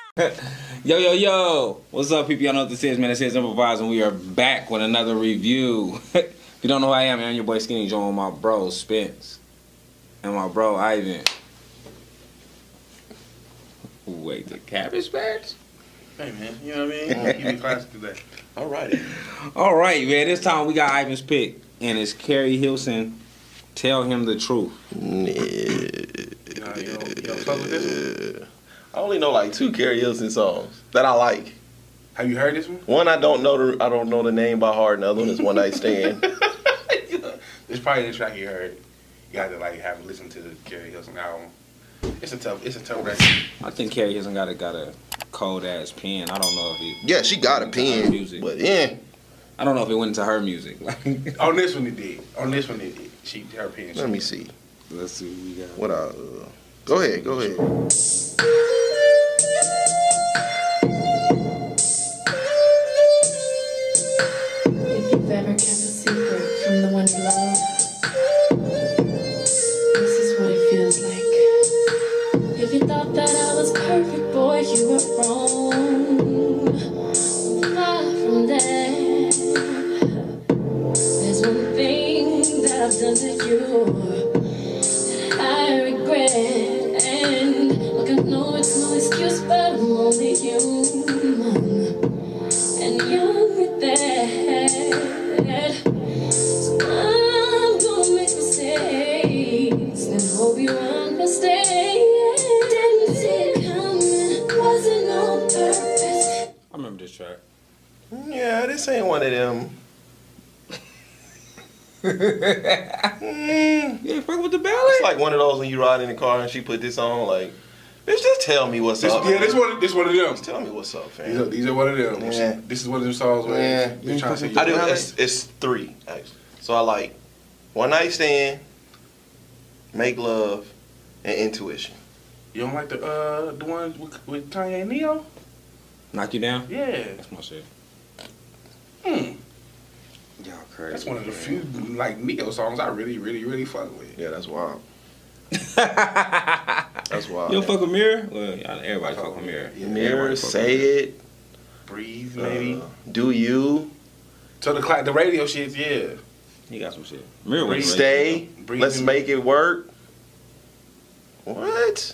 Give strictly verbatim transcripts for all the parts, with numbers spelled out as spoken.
Yo, yo, yo. What's up, people? Y'all know what this is, man. This is Improvized, and we are back with another review. If you don't know who I am, I'm your boy Skinny Joe and my bro Spence. And my bro Ivan. Wait, the cabbage patch? Hey, man. You know what I mean? Give me classic today. All righty. All right, man. This time we got Ivan's pick, and it's Keri Hilson. Tell him the truth. Yeah. You know, you know, you know, fuck with this one? I only know like two Keri Hilson songs that I like. Have you heard this one? One I don't know the I don't know the name by heart, and the other one is One Night Stand. It's probably the track you heard. You got to like have to listen to the Keri Hilson album. It's a tough, it's a tough record. I think Keri Hilson got a got a cold ass pen. I don't know if he. Yeah, she got a pen, music. but yeah. I don't know if it went into her music. On this one it did. On this one it did. She her pen. Let me see. Let's see what we got. What uh? Go ahead, go ahead. If you've ever kept a secret from the one you love, this is what it feels like. If you thought that I was perfect, boy, you were wrong. Far from that. There's one thing that I've done to you that I regret. And look, I know it's no excuse, but I'm only human. And young with that. So I'm gonna make mistakes and hope you understand. Didn't see it coming, wasn't on purpose. I remember this track. Yeah, this ain't one of them. mm, You ain't fuck with the ballad? it's like one of those when you ride in the car and she put this on, like, bitch, just tell me what's This, up. yeah, this one, this one of them. Just tell me what's up, fam. These are, these are one of them. Yeah. This is one of them songs where Yeah. they're trying to say. I do. you- It's, it's three actually. So I like One Night Stand, Make Love, and Intuition. You don't like the uh the ones with, with Kanye and Neo? Knock you down? Yeah. That's my shit. Hmm. Y'all crazy. That's one of the few like Neo songs I really, really, really fuck with. Yeah, that's wild. That's wild. You don't fuck with Mirror? Well, y'all, everybody fuck with Mirror. Yeah. Mirror, Everybody fuck Say with It, Breathe, maybe. uh, Do You, So the cla- the radio shit, yeah. He got some shit. Mirror was Breathe. great. Stay, Breathe Let's in- Make It Work. What?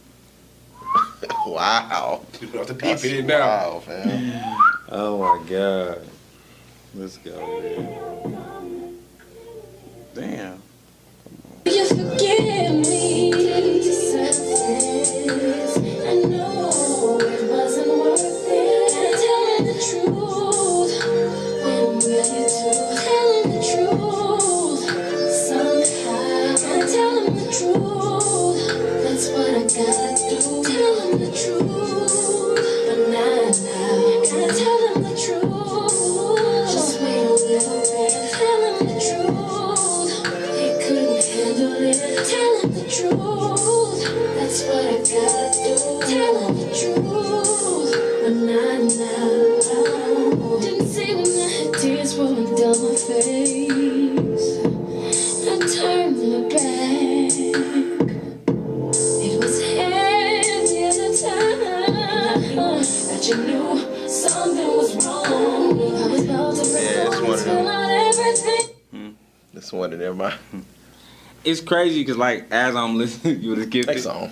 Wow. You put off the deep That's in now. wow, fam. Oh my god. Let's go, man. Damn. You forgive me to surface. I know it wasn't worth it. Tell him the truth when I'm ready to. Tell him the truth somehow. Tell him the truth. That's what I gotta do. Tell him the truth, but not now. Gotta tell him the truth. Just wait a little bit. Tell him the truth. He couldn't handle it. Tell him the truth. That's what I gotta do. Tell him the truth, but not now. Didn't see when I had tears rolling down my face. I turned my back. It was heavy at the time. That you knew something was wrong. I was about to break Yeah, it's home one and of spill them. out everything. That's one of them. My It's crazy because, like, as I'm listening, you would have skipped next it. song.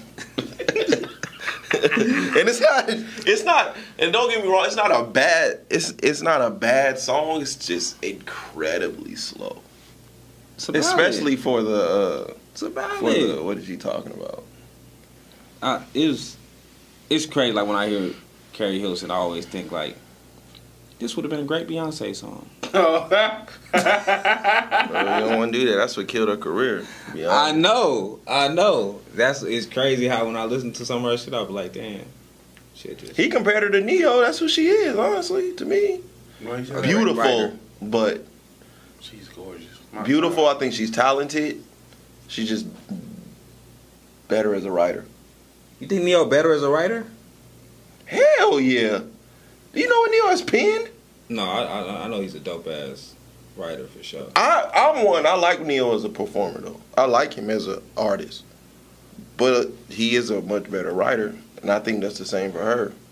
And it's not. It's not. And don't get me wrong. It's not a bad. It's it's not a bad song. It's just incredibly slow. It's about Especially it. for the. Uh, It's about for it. the. What is he talking about? Uh, it's, it's crazy. Like, when I hear Keri Hilson, I always think, like, this would have been a great Beyonce song. Oh. Bro, you don't want to do that. That's what killed her career. to be I honest. know. I know. That's It's crazy how when I listen to some of her shit, I'll be like, damn. Shit just... He compared her to Neo. That's who she is. Honestly, to me, Well, he said- beautiful, writer. but She's gorgeous. My beautiful. God. I think she's talented. She's just better as a writer. You think Neo better as a writer? Hell yeah. Do you know what Neo has penned? No, I, I I know he's a dope ass writer for sure. I, I'm one. I like Neo as a performer, though. I like him as an artist. But he is a much better writer, and I think that's the same for her.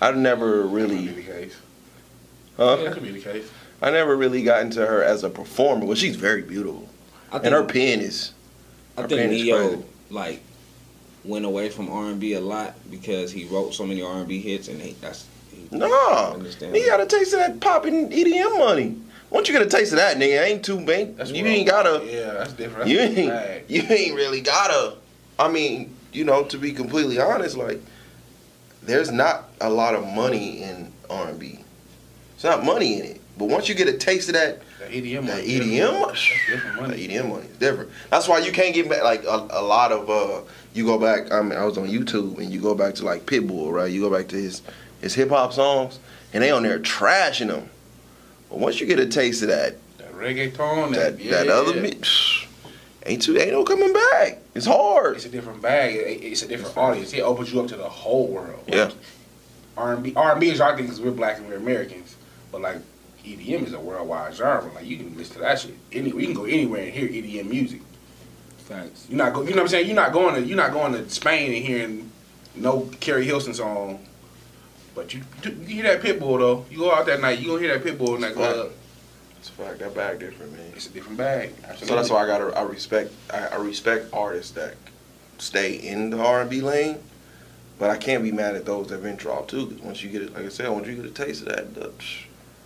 I never That could really, be the case. huh? That could be the case. I never really got into her as a performer. Well, she's very beautiful, I and her pen is. I her think pen is Neo crazy. like went away from R and B a lot because he wrote so many R and B hits, and he, that's he, Nah, understand he got a taste of that popping E D M money. Once you get a taste of that, nigga, ain't too ain't, That's you what ain't I'm- gotta. Yeah, that's different. That's You different ain't. bag. You ain't really gotta. I mean, you know, to be completely honest, like, there's not a lot of money in R and B. It's not money in it. But once you get a taste of that, That E D M that money. E D M, That's different that money. E D M money is different. That's why you can't get back like a, a lot of. Uh, you go back. I mean, I was on YouTube and you go back to like Pitbull, right? You go back to his his hip hop songs, and they on there trashing them. But once you get a taste of that, That reggaeton, that that, yeah, that other, mi- psh, ain't too ain't no coming back. It's hard. It's a different bag. It- It's a different audience. It opens you up to the whole world. Yeah. R and B, R and B is our thing because we're black and we're Americans. But like E D M is a worldwide genre. Like you can listen to that shit anywhere. You can go anywhere and hear E D M music. facts. You're not go, you know what I'm saying? You're not going to you're not going to Spain and hearing no Keri Hilson song. But you you hear that Pitbull though. You go out that night, you gonna hear that Pitbull in that club. It's a fact. That bag different, man. It's a different bag. So that's why I gotta I respect I, I respect artists that stay in the R and B lane, but I can't be mad at those that venture off too. Because once you get it, like I said, once you get a taste of that, the, psh,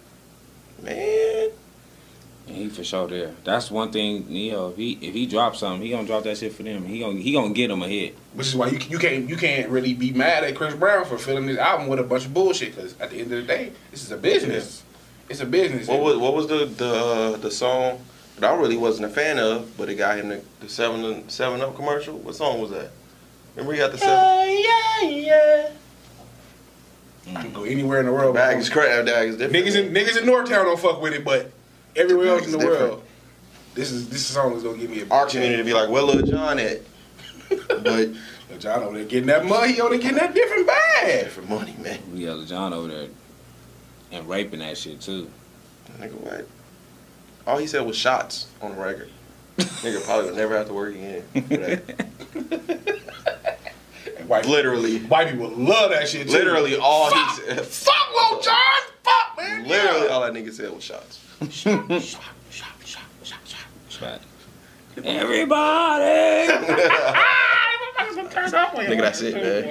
man, And he for sure there. That's one thing, Neo. If he if he drops something, he gonna drop that shit for them. He gonna he gonna get him a hit. Which is why you you can't you can't really be mad at Chris Brown for filling this album with a bunch of bullshit. Because at the end of the day, this is a business. It's a business. what was what was the the uh, the song that I really wasn't a fan of, but it got him the, the seven seven up commercial. What song was that? Remember he got the seven. yeah, yeah. I can go anywhere in the world. Bag is crap. Bag is different. Niggas in niggas in Northtown don't fuck with it, but everywhere else in the It's different. world, this is this song is gonna give me a Our community be like, where Lil Jon at? But But John over there getting that money, he over there getting that different bag. for money, man. We got John over there and raping that shit too. Nigga, what? All he said was shots on the record. Nigga probably would never have to work again for that. And white, Literally. white people love that shit too. Literally all Fuck! he said. Fuck Lil Jon! Fuck, man! Literally yeah. all that nigga said was shots. Shot, shot, shot, shot, shot, shot. Right. Everybody. Nigga, that's it, man.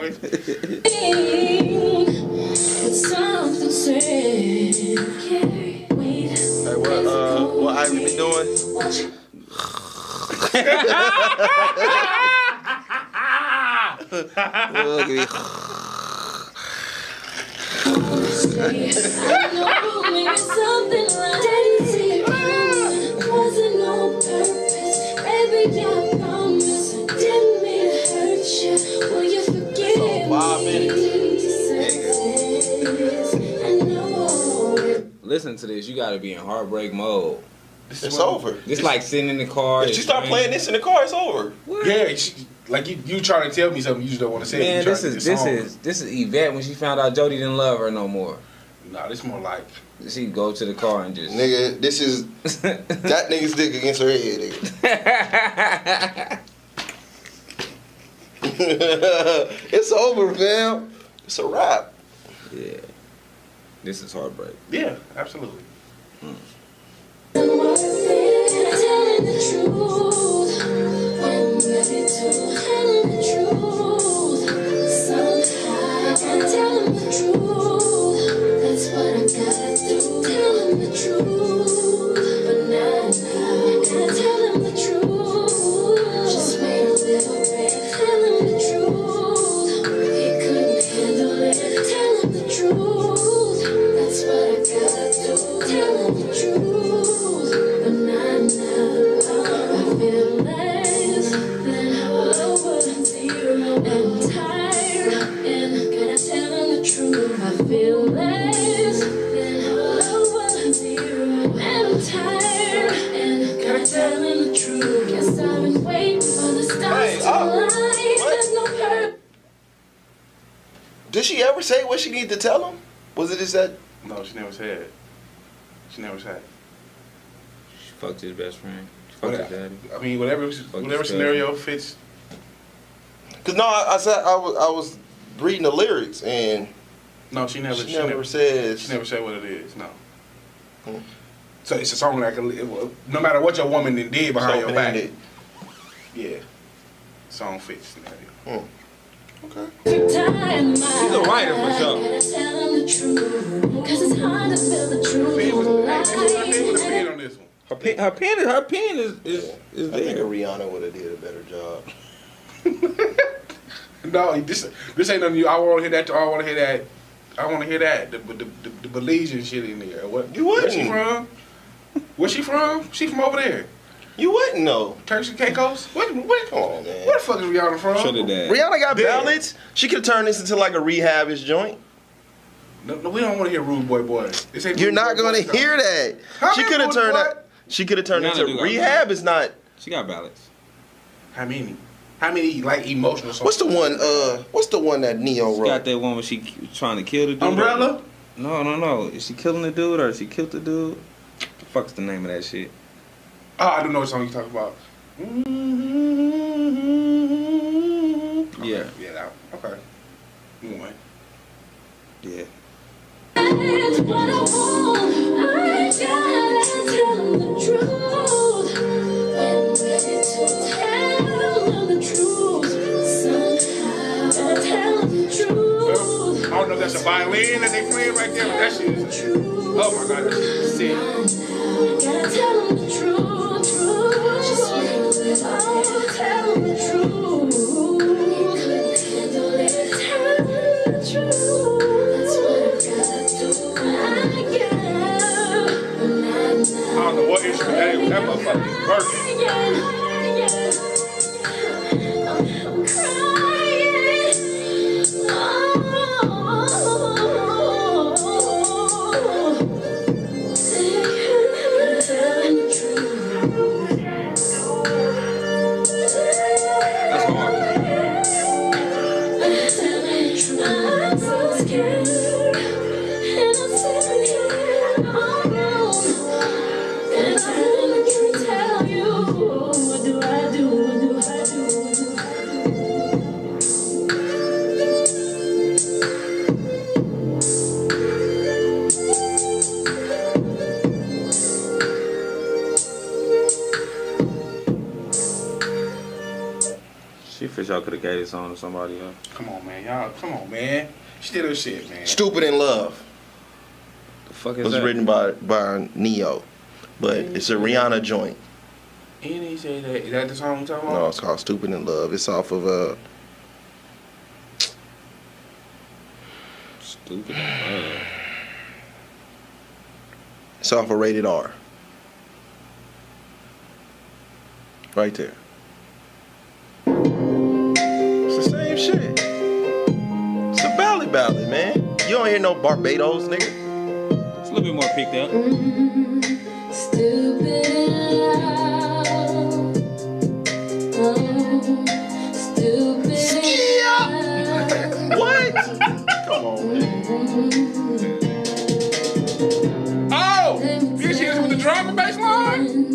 With something said, wait. Hey, what, uh, what Ivy been doing? Watch it. Look at me. I know maybe something like dating wasn't no purpose. Every day I promise I didn't mean to hurt you. Will you forgive five me? Surface, I know. Listen to this. You gotta be in heartbreak mode. It's over. It's like sitting in the car. If she start playing this in the car, it's over. Yeah, she, like you, you trying to tell me something you just don't want to say. Man, You this trying to is get this song. is this is Yvette when she found out Jody didn't love her no more. Nah, this more like She go to the car and just Nigga, this is that nigga's dick against her head, nigga. It's over, fam. It's a wrap. yeah. This is heartbreak. yeah, absolutely. Telling the truth when ready to telling the truth somehow and telling the truth that's what I gotta do telling the truth but not now gotta tell him the truth just wait a little bit tell him the truth he couldn't handle it tell him the truth that's what I gotta do tell him the truth. But not now. I feel less than over zero. I'm tired and gotta tell him the truth. I feel less than over zero. And I'm tired and gotta tell him the truth. Guess I've been waiting for the stars Hey, to oh, align. what? There's no purpose. Did she ever say what she needed to tell him? Was it just that? No, she never said. She never said. She fucked his best friend. She fucked his Whatever. daddy. I mean, whatever, whatever his scenario fits. Cause no, I, I said I was I was reading the lyrics and No, she never. She, She, never, never says. She never said what it is. No. Hmm. So it's a song that can, no matter what your woman done did behind your back. It. Yeah. Song fits scenario. Hmm. Okay. She's a writer for sure. Cause it's hard to feel the truth. Pen was, hey, pen was a pen on this one. Her pen, her pen, her pen is is, is I think there. Rihanna would have did a better job. No, this this ain't nothing. You, I want to hear that. I want to hear that. I want to hear that. The the, the, the Belizean shit in there. What? You Where's she wouldn't. from? Where's she from? She from over there. You wouldn't know. Turks and Caicos. What? What? Come on, man. Where the fuck is Rihanna from? Should have that. Rihanna got Dead. ballads. She could have turned this into like a rehab-ish joint. No, no, we don't want to hear Rude Boy Boy. This ain't You're Rude not Boy gonna Boy hear stuff. that. How She many could have Rude turned Boy? that. She could have turned Rihanna do into got rehab. Is not. She got ballads. How many? How many like emotional songs? What's the one? Uh, what's the one that Neo She wrote? got that one where she trying to kill the dude. Umbrella? No, no, no. Is she killing the dude or is she killed the dude? What the fuck's the name of that shit? Oh, I don't know what song you talking about. Okay. Yeah. Yeah, that one. Okay. Move on. Yeah. It's what I want. I gotta tell them the truth. I'm ready to tell them the truth. Somehow, gotta tell them the truth. I don't know if that's a violin that they playing right there, but that shit is. Oh my god, that shit is sick. Gotta tell them the truth, truth. Oh, tell them the truth. Tell them the truth. That's what I gotta do. I I don't know what instrument that is, but that motherfucker is working. I'm crying. That's hard. I'm so scared, and I'm sitting here alone, and I can't tell you what do I do, what do I do, what do I do? She for sure could have gave this song to somebody else. Come on, man, y'all. Come on, man. She did her shit, man. "Stupid in Love." The fuck It is was that? written by by Neo, but it's a Rihanna joint. And he said that. Is that the song you talking about? No, it's called "Stupid in Love." It's off of uh. Stupid. Uh, It's off of Rated R. Right there. It's the same shit. It's a ballad ballad, man. You don't hear no Barbados, nigga. it's a little bit more picked up. Stupid in love. Oh, stupid in love. What? Come on, man. Oh! You see this with the drum and bass line?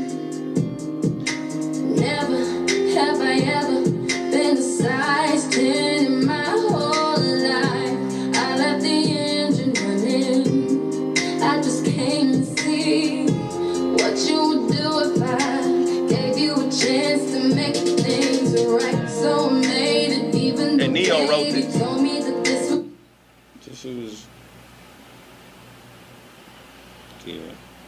Never have I ever been a size ten in my whole life. I left the engine running. I just came to see what you would do if I gave you a chance to make things right. So I made it even And Neo wrote baby it. told me that this was Just she was. Yeah.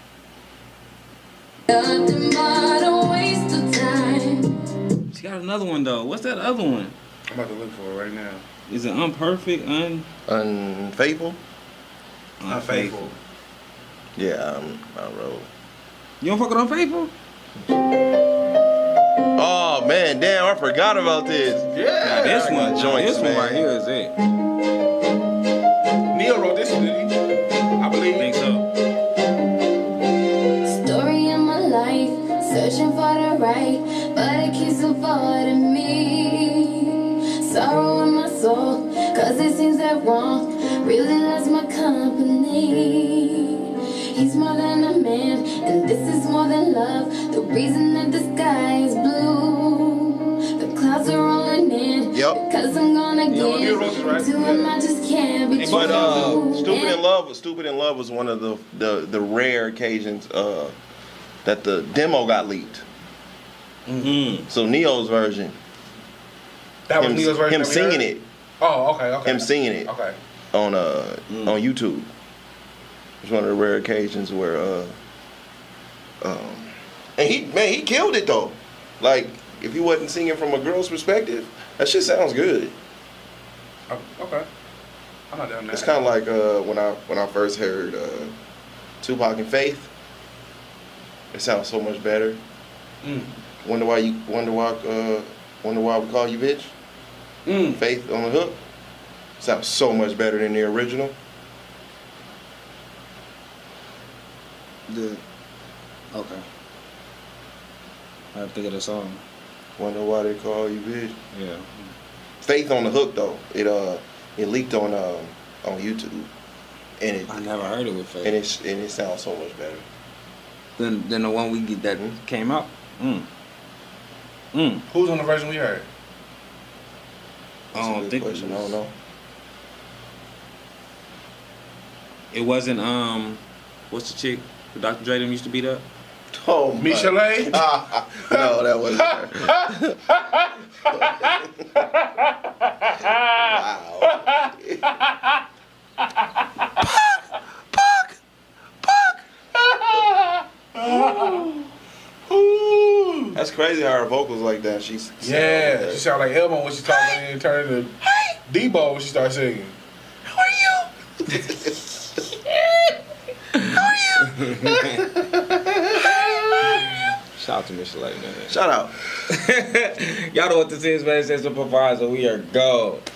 nothing but a waste of time. She got another one though. What's that other one? I'm about to look for it right now. Is it unperfect? Un Unfaithful? Unfaithful. Yeah, I'm, I wrote. You don't fuck with unfaithful? Oh man, damn! I forgot about this. Yeah. Now this I one, got joints, this one man. right here is it. Neil wrote this one, didn't he? I I believe. think so. Story of my life, searching for the right, but it keeps avoiding me. Sorrow in my soul, cause it seems that wrong really loves my company. He's more than a man, and this is more than love. The reason that the sky is blue, the clouds are rolling in, Yep. Cause I'm gonna Yeah, well, get Bill Roses, right? to him, I just can't be But uh, true. Stupid in Love, Stupid in Love was one of the the, the rare occasions uh, that the demo got leaked. Mm-hmm. So Neo's version, That was him, Neo's version. him that we singing heard? it, Oh, okay, okay. him singing it Okay. on uh Mm. on YouTube. It's one of the rare occasions where uh, um, and he man he killed it though. Like if he wasn't singing from a girl's perspective, that shit sounds good. Oh, okay. I'm not doing that. It's kind of like uh, when I when I first heard uh, Tupac and Faith. It sounds so much better. Mm. Wonder why you wonder why uh, wonder why we call you bitch. Mm. Faith on the hook sounds so much better than the original. The okay. I have to think of the song. Wonder why they call you bitch. Yeah. Faith on the hook though. It uh it leaked on um on YouTube, and it I never heard it with Faith. and it and it sounds so much better. Then then the one we get that came out. Mm. Mm. Who's on the version we heard? I That's a don't good think it question. I don't was, know. it wasn't um what's the chick who Doctor Dre them used to beat up? Oh, my- Michelet? No, that wasn't her. Ooh. That's crazy how her vocals like that. She's Yeah, she sound like Elmo when she talking and turn to Debo when she starts singing. How are you? How are you? Shout out to Michelet, man. Shout out. Y'all know what this is, man. It says Improvized, so we are go.